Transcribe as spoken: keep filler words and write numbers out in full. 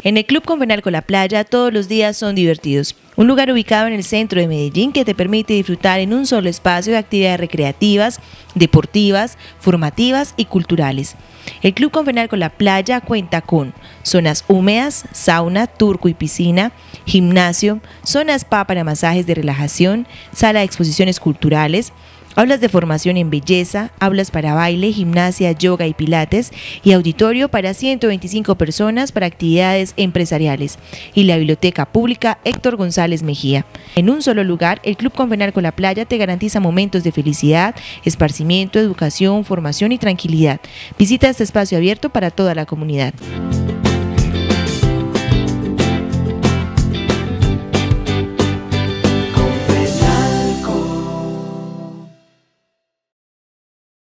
En el Club Confenalco La Playa todos los días son divertidos. Un lugar ubicado en el centro de Medellín que te permite disfrutar en un solo espacio de actividades recreativas, deportivas, formativas y culturales. El Club Confenalco La Playa cuenta con zonas húmedas, sauna, turco y piscina, gimnasio, zona spa para masajes de relajación, sala de exposiciones culturales, aulas de formación en belleza, aulas para baile, gimnasia, yoga y pilates y auditorio para ciento veinticinco personas para actividades empresariales y la biblioteca pública Héctor González Mejía. En un solo lugar, el Club Confenalco La Playa te garantiza momentos de felicidad, esparcimiento, educación, formación y tranquilidad. Visita este espacio abierto para toda la comunidad.